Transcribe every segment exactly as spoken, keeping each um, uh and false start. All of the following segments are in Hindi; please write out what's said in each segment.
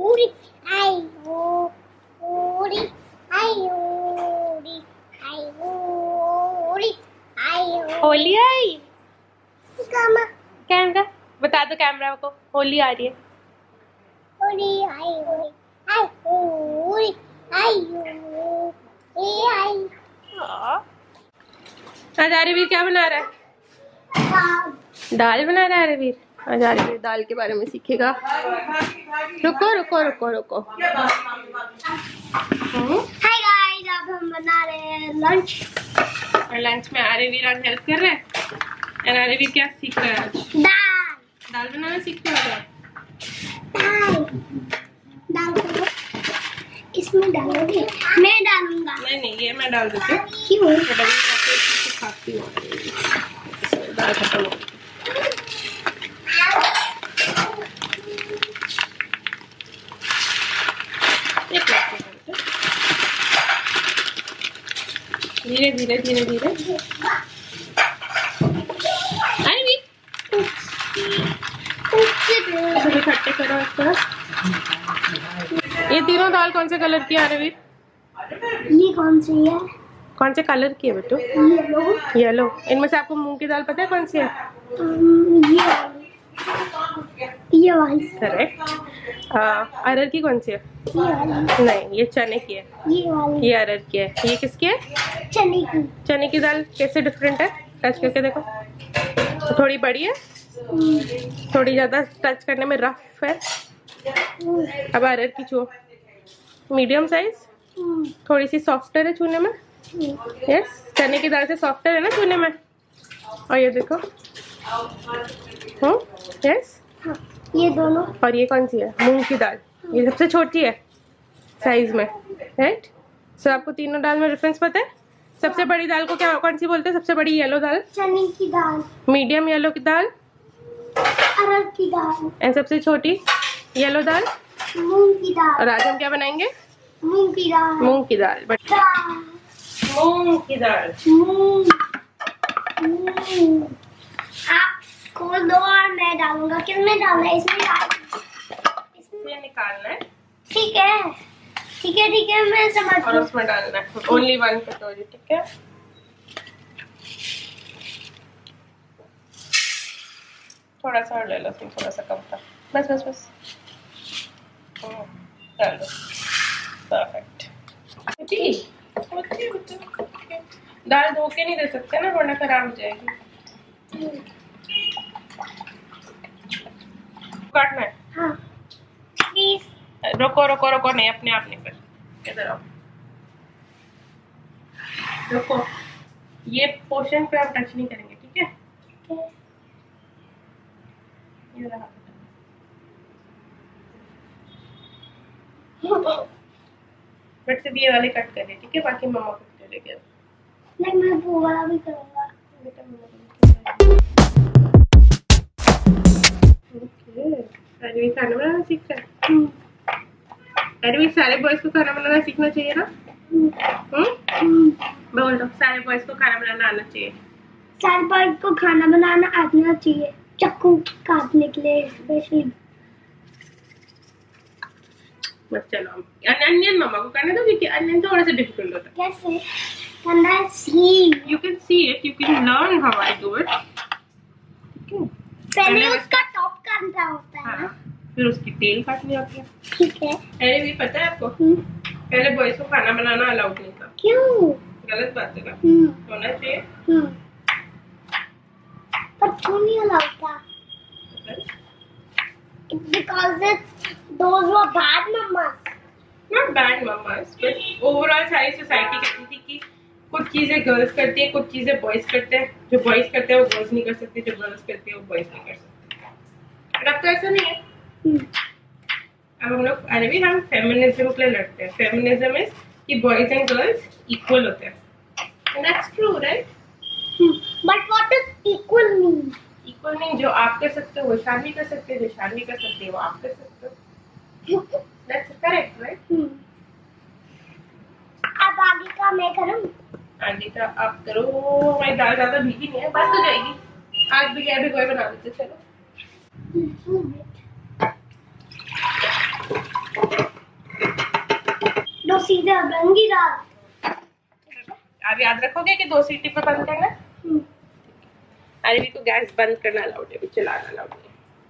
ओरी आई ओ ओरी आई ओरी आई ओरी आई होली आई। कामा कैमरा बता दो, कैमरा को होली आ रही है। ओरी आई ओरी आई ओरी आई ओरी आई। आज आर्यवीर क्या बना रहा है? दाल बना रहा है आर्यवीर। आज आर्यवीर दाल के बारे में सीखेगा। रुको रुको रुको रुको। हाय गाइस, अब हम बना रहे हैं लंच। और लंच में आर्यवीर आज हेल्प कर रहे हैं। और आर्यवीर क्या सीख रहा है आज? दाल दाल बनाना सीख रहा है। दाल दाल को इसमें डालोगे? मैं डालूंगा। नहीं नहीं, ये मैं डाल देती हूँ। क्यों? खाती हूँ दाल खत्म हो। धीरे धीरे धीरे धीरे इकट्ठे करो इसको। ये तीनों दाल कौन से कलर की है आर्यवीर? ये कौन सी है? कौन से कलर की है बेटू? येलो। येलो। इनमें से आपको मूंग की दाल पता है कौन सी है? ये वाली। ये वाली। करेक्ट। अरहर की कौन सी है? ये वाली। नहीं, ये चने की है। ये वाली। ये अरहर की है। ये किसकी है? चने की। चने की दाल कैसे डिफरेंट है? टच करके देखो। थोड़ी बड़ी है, थोड़ी ज्यादा टच करने में रफ है। अब अरहर की छो मीडियम साइज, थोड़ी सी सॉफ्टर है छूने में। यस, चने की दाल से सॉफ्टर है ना छूने में। और ये देखो, हम्म, यस। ये दोनों। और ये कौन सी है? मूंग की दाल। ये सबसे छोटी है साइज में, राइट? सो आपको तीनों दाल में डिफरेंस पता है? सबसे बड़ी दाल को क्या कौन सी बोलते हैं? सबसे बड़ी येलो दाल चने की दाल। मीडियम येलो की दाल अरहर की दाल। एंड सबसे छोटी येलो दाल मूंग की दाल। और आज हम क्या बनाएंगे? मूंग की दाल। मूंग की दाल। बट मूंग की दाल। मूंग। मूंग। आप खोल दो और मैं डालूंगा। किसमें डालना है? इसमें डाल। इसमें निकालना है। ठीक है ठीक है ठीक है, मैं समझ और उसमें डालना है ओनली वन कटोरी। ठीक है, थोड़ा सा और ले लो, थोड़ा सा कम था। बस बस बस डाल दो। परफेक्ट। दाल धो के नहीं दे सकते ना, वरना खराब हो जाएगी। काटना है। हाँ प्लीज। रुको रुको रुको, नहीं अपने आप नहीं कर। इधर आओ, रुको। ये पोर्शन पे आप टच नहीं करेंगे, ठीक है? ये रहा। बट सिर्फ ये वाले कट करिए, ठीक है? बाकी मम्मा को दे देंगे। नहीं, मैं वो वाला भी करूँगा। ओके, खाना बनाना सीख रहा है। अरे सारे बॉयज को खाना बनाना सीखना चाहिए ना? हम्म, बोल दो, सारे बॉयज को खाना बनाना आना चाहिए। सारे बॉयज को खाना बनाना आना चाहिए, चाकू काटने के लिए स्पेशली। बस चलो, अनियन मम्मा को करने दो, क्योंकि अनियन थोड़ा सा डिफिकल्ट होता है। कैसे करना है? See you can see it, you can learn how I do it. पहले उसका टॉप काटना होता है ना, फिर उसकी तेल काटनी होती है। ठीक है। अरे भी पता है आपको, पहले बॉयज को खाना बनाना अलाउड नहीं था। क्यों? गलत बात है ना? होना चाहिए। पर क्यों नहीं अलाउड था? Because it, those were bad mamas. Not bad mamas, but overall सारी सोसाइटी कहती थी कि कुछ चीजें गर्ल्स करती है, कुछ चीजें बॉयज करते हैं। जो बॉयज करते हैं वो गर्ल्स नहीं कर सकते, जो गर्ल्स करते हैं वो बॉयज नहीं कर सकते। पर अब तो ऐसा नहीं है। अब हम लोग, अरे भी हम फेमिनिज्म के लिए लड़ते हैं। फेमिनिज्म इज कि बॉयज एंड गर्ल्स इक्वल होते हैं। And that's true, right? But what does equal mean? Equal नहीं, जो आप कर सकते हो वो शान भी कर सकते हैं, जो शान भी कर सकते हैं वो आप कर सकते हो। That's correct, right? अब आगे का मैं करूँ? आगे का आप करो। मेरी दाल ज्यादा भीगी नहीं है, बस हो जाएगी। आज भी क्या भी कोई बना देते। चलो सीधे बनेगी दाल। आप याद रखोगे कि दो सीटी पे बंद करना है। अरे भी तो गैस बंद करना अलाउड है, चलाना अलाउड है।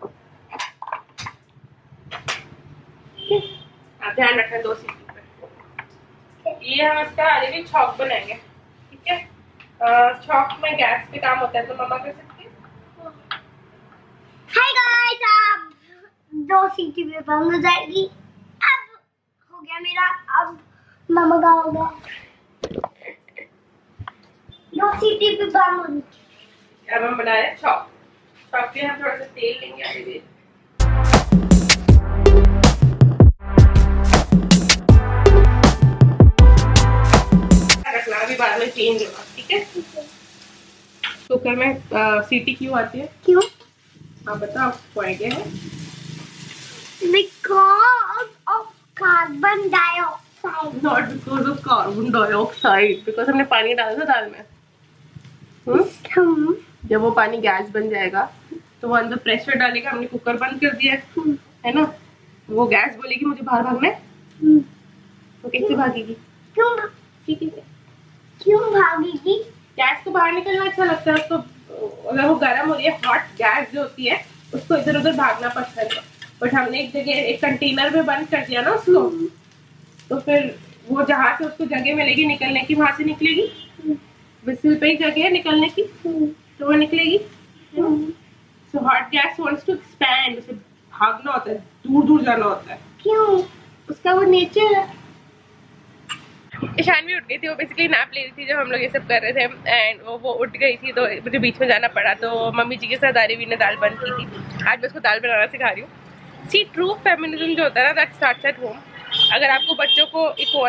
आप ध्यान रखना दो सीटी पे। ये हम इसका अरे भी छौक बनाएंगे, ठीक है। छौक में गैस पे काम होता है तो मम्मा कर सकती है। हाय गाइस, अब दो सीटी पे बंद हो जाएगी। अब हो गया मेरा, अब मम्मा का हो गया। दो सीटी पे बंद होनी। अब हम बना रहे हैं चॉप। चॉप के हम थोड़ा सा तेल लेंगे अभी। रखना अभी बाद में चेंज होगा, ठीक है। कुकर में आ, सीटी क्यों आती है? क्यों? आप बताओ, आपको आइडिया है? Because of carbon dioxide. Not because of carbon dioxide. Because हमने पानी डाला था दाल में। हम्म? जब वो पानी गैस बन जाएगा तो वो अंदर प्रेशर डालेगा। हमने कुकर बंद कर दिया है ना, वो गैस बोलेगी मुझे बाहर भागना है, तो कैसे भागेगी? क्यों? ठीक है, क्यों भागेगी? गैस को बाहर निकलना अच्छा लगता है उसको। अगर वो गर्म हो रही है, हॉट गैस जो होती है उसको इधर उधर भागना पड़ता है। बट हमने एक जगह एक कंटेनर में बंद कर दिया ना उसको, तो फिर वो जहाँ से उसको जगह मिलेगी निकलने की, वहां से निकलेगी। विसिल पे ही जगह है निकलने की, तो वो निकलेगी। So hot gas wants to expand, उसे भागना होता है, दूर दूर जाना होता है। क्यों? उसका वो नेचर है। ईशान भी उठ गई थी, वो बेसिकली नैप ले रही थी जब हम लोग ये सब कर रहे थे, एंड वो वो उठ गई थी तो मुझे बीच में जाना पड़ा। तो मम्मी जी के साथ आरवी ने दाल बंद की थी। आज मैं उसको दाल बनाना सिखा रही हूँ। सी ट्रू फेमिनिज्म जो होता है ना, दैट स्टार्ट्स एट होम। अगर आपको बच्चों को इक्वल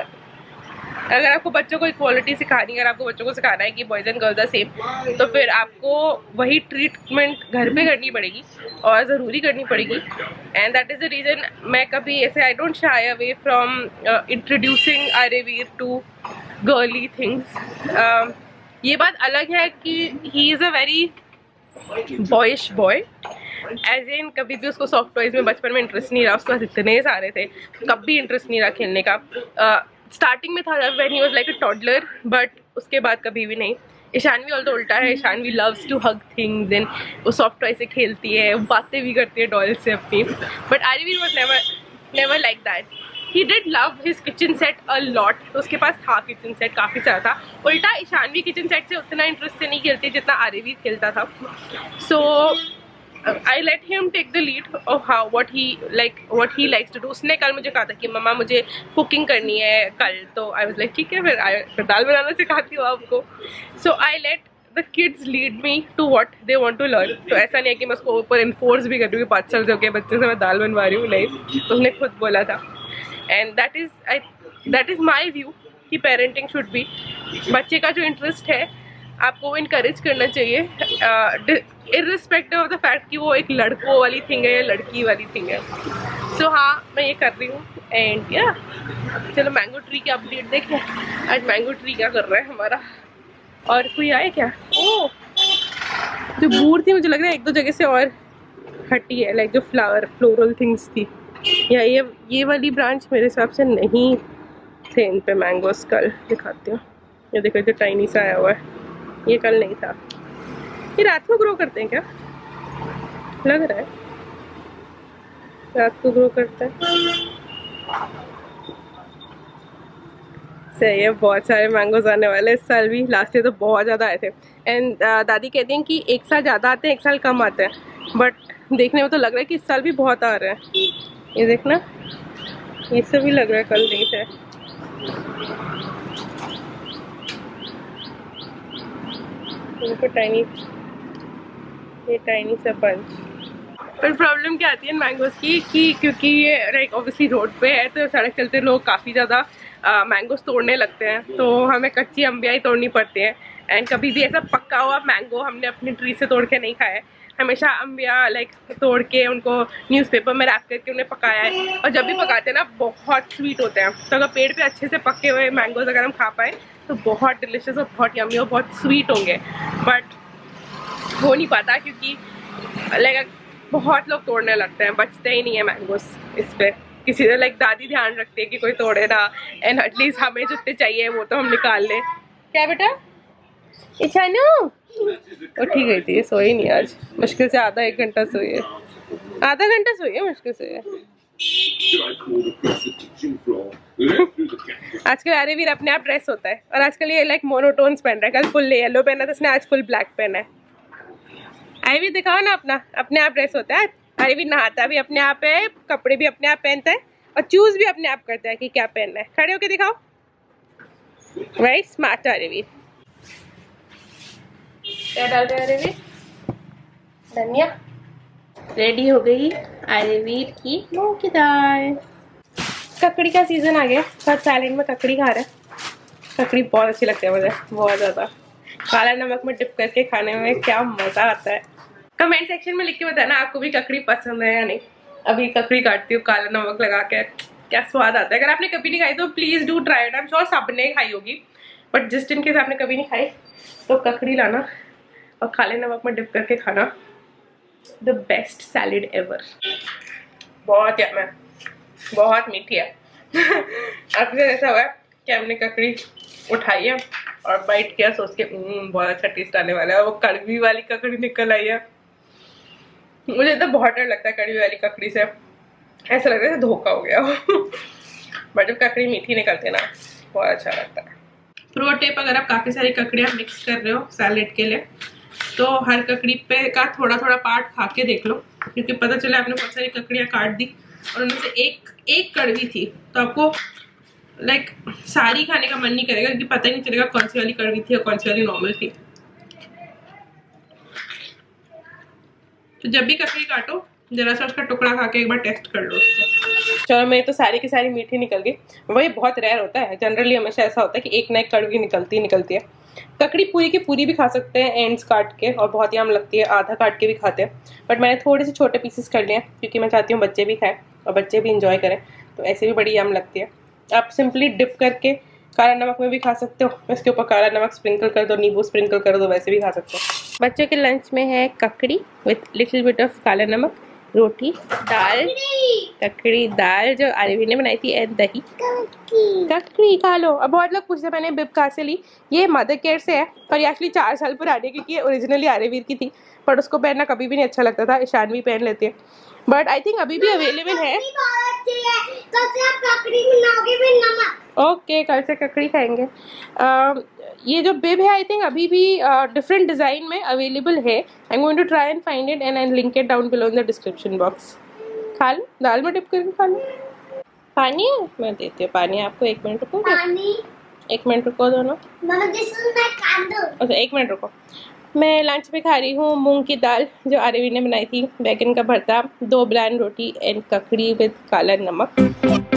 अगर आपको बच्चों को इक्वालिटी सिखानी है, अगर आपको बच्चों को सिखाना है कि boys and girls are same, तो फिर आपको वही ट्रीटमेंट घर पे करनी पड़ेगी और ज़रूरी करनी पड़ेगी। And that is the reason मैं कभी ऐसे I don't shy away from introducing Aryaveer to girly things. ये बात अलग है कि he is a very boyish boy, as in कभी भी उसको सॉफ्ट टॉयज में बचपन में इंटरेस्ट नहीं रहा। उसके पास इतने सारे थे, कभी इंटरेस्ट नहीं रहा खेलने का। स्टार्टिंग uh, में था when he was like a toddler, but उसके बाद कभी भी नहीं। ईशानवी ऑल तो उल्टा है, Ishanvi loves to hug things and वो सॉफ्ट टॉय से खेलती है, बातें भी करती है डॉल से अपनी। But Aryaveer was never never like that. He did love his kitchen set a lot, तो उसके पास था किचन सेट काफ़ी सारा था। उल्टा ईशानवी किचन सेट से उतना इंटरेस्ट से नहीं खेलती जितना आर्यवीर खेलता था। सो I let him take the lead of how what he like what he likes to do. उसने कल मुझे कहा था कि मम्मा मुझे कुकिंग करनी है कल, तो I was like ठीक है, फिर फिर दाल बनाना सिखाती हूँ आपको। So I let the kids lead me to what they want to learn. तो ऐसा नहीं है कि मैं उसको ऊपर इन्फोर्स भी कर रही हूँ कि पाँच साल से बच्चे से मैं दाल बनवा रही हूँ, नहीं, उसने खुद बोला था। And that is I that is my view कि पेरेंटिंग शुड बी, बच्चे का जो इंटरेस्ट है आपको वो इनकरेज करना चाहिए, इर्रिस्पेक्टिव ऑफ द फैक्ट कि वो एक लड़कों वाली थिंग है या लड़की वाली थिंग है। सो so, हाँ मैं ये कर रही हूँ। एंड या चलो मैंगो ट्री की अपडेट देखें। आज मैंगो ट्री क्या कर रहा है हमारा। और कोई आए क्या? ओ जो बूर थी मुझे लग रहा है एक दो जगह से और हटी है, लाइक जो फ्लावर फ्लोरल थिंग्स थी, या ये ये वाली ब्रांच मेरे हिसाब से नहीं थे इन पे मैंगोस। कल दिखाती हूँ, ये देखो जो टाइनी सा आया हुआ है, ये कल नहीं था। ये रात को ग्रो करते हैं क्या? लग रहा है रात को ग्रो करता है। सही है, बहुत सारे मैंगोज आने वाले इस साल भी। लास्ट ईयर तो बहुत ज़्यादा आए थे। एंड uh, दादी कहती हैं कि एक साल ज़्यादा आते हैं एक साल कम आते हैं, बट देखने में तो लग रहा है कि इस साल भी बहुत आ रहे हैं। ये देखना, ये सब भी लग रहा है कल नहीं थे। देखो टाइनी, ये टाइनी सा बंच। पर प्रॉब्लम क्या आती है मैंगोज की कि क्योंकि ये लाइक ऑब्वियसली रोड पे है, तो सड़क चलते लोग काफ़ी ज़्यादा मैंगोज तोड़ने लगते हैं, तो हमें कच्ची अंबियाँ ही तोड़नी पड़ती हैं। एंड कभी भी ऐसा पका हुआ मैंगो हमने अपनी ट्री से तोड़ के नहीं खाया है। हमेशा अंबियाँ लाइक तोड़ के उनको न्यूज़पेपर में रैप करके उन्हें पकाया है, और जब भी पकाते हैं ना बहुत स्वीट होते हैं। तो अगर पेड़ पे अच्छे से पके हुए मैंगोज अगर हम खा पाए तो बहुत डिलिशियस और बहुत यम्मी और बहुत स्वीट होंगे, बट हो नहीं पाता क्योंकि लाइक बहुत लोग तोड़ने लगते हैं, बचते ही नहीं है मैंगोस इस पे। किसी ने लाइक दादी ध्यान रखती है कि कोई तोड़े ना, एंड एटलीस्ट हमें जितने चाहिए वो तो हम निकाल लें। क्या बेटा इच्छानू उठी गई थी, सोई नहीं आज, मुश्किल से आधा एक घंटा सोई है, आधा घंटा सोई है मुश्किल से। आजकल आर्यवीर अपने आप ड्रेस होता है, और आजकल ये लाइक मोनोटोन्स पहन रहा है, कल फुल येलो पहना था इसने, आज फुल ब्लैक पहना है। आर्यवीर दिखाओ ना अपना, अपने आप ड्रेस होता है। आर्यवीर नहाता भी अपने आप है, कपड़े भी अपने आप पहनता है, और चूज भी अपने आप करता है कि क्या पहनना है। खड़े होके दिखाओ, वेरी स्मार्ट आर्यवीर। क्या डाल रहे आर्यवीर? धनिया। रेडी हो गई आर्यवीर की मूंग की दाल। ककड़ी का सीजन आ गया, सब सैलेड में ककड़ी खा रहे हैं। ककड़ी बहुत अच्छी लगती है मुझे, बहुत ज़्यादा। काला नमक में डिप करके खाने में क्या मज़ा आता है। कमेंट सेक्शन में लिख के बताना आपको भी ककड़ी पसंद है या नहीं। अभी ककड़ी काटती हूँ काला नमक लगा के, क्या स्वाद आता है। अगर आपने कभी नहीं खाई तो please do try it. I am sure सबने खाई होगी, बट जिस दिन के आपने कभी नहीं खाई तो ककड़ी लाना और काले नमक में डिप करके खाना। The best salad ever. बहुत यम है, बहुत मीठी है। अब ऐसा हुआ है कि हमने ककड़ी उठाई है और बाइट किया, सोच के बहुत अच्छा टेस्ट आने वाला है। वो कड़वी वाली ककड़ी निकल आई है। मुझे तो बहुत डर लगता है कड़वी वाली ककड़ी से, ऐसा लगता है धोखा हो गया। बट जब ककड़ी मीठी निकलती है ना, बहुत अच्छा लगता है। प्रो टिप, अगर आप काफ़ी सारी ककड़ियाँ मिक्स कर रहे हो सैलेड के लिए, तो हर ककड़ी पे का थोड़ा थोड़ा पार्ट खा के देख लो, क्योंकि पता चला आपने बहुत सारी ककड़ियाँ काट दी और उनमें से एक एक कड़वी थी, तो आपको लाइक सारी खाने का मन नहीं करेगा, क्योंकि पता ही नहीं चलेगा कौन सी वाली कड़वी थी और कौन सी वाली नॉर्मल थी। तो जब भी ककड़ी काटो जरा सा उसका टुकड़ा खा के एक बार टेस्ट कर लो उसको। चलो मेरी तो सारी की सारी मीठी निकल गई। वही बहुत रेयर होता है, जनरली हमेशा ऐसा होता है कि एक ना एक कड़वी निकलती निकलती है। ककड़ी पूरी की पूरी भी खा सकते हैं एंड्स काट के, और बहुत ही आम लगती है, आधा काट के भी खाते हैं। बट मैंने थोड़े से छोटे पीसेस कर लिए क्योंकि मैं चाहती हूँ बच्चे भी खाएं और बच्चे भी इंजॉय करें, तो ऐसे भी बड़ी आम लगती है। आप सिंपली डिप करके काला नमक में भी खा सकते हो, इसके ऊपर काला नमक स्प्रिंकल कर दो, नींबू स्प्रिंकल कर दो, वैसे भी खा सकते हो। बच्चों के लंच में है ककड़ी विथ लिटिल बिट ऑफ काला नमक, रोटी, दाल, ककड़ी दाल जो आर्यवीर ने बनाई थी, एंड दही। ककड़ी खा लो। अब बहुत लोग पूछते मैंने बिब कहाँ से ली, ये मदर केयर से है, और ये एक्चुअली चार साल पुरानी, क्योंकि ये ओरिजिनली आर्यवीर की थी, पर उसको पहनना कभी भी नहीं अच्छा लगता था। ईशान भी पहन लेती है, बट आई थिंक अभी भी अवेलेबल है। ओके, कल से ककड़ी खाएंगे। uh, ये जो बिब है आई थिंक अभी भी डिफरेंट uh, डिजाइन में अवेलेबल है। I am going to try and find it and I link it down below in the description box. खा लो, दाल में डिप करके खा लो। पानी है, मैं देती हूँ पानी आपको। एक मिनट रुको, पानी एक मिनट रुको दोनों। अच्छा एक मिनट रुको। मैं लंच में खा रही हूँ मूंग की दाल जो आर्यवीर ने बनाई थी, बैगन का भरता, दो ब्रांड रोटी एंड ककड़ी विद काला नमक।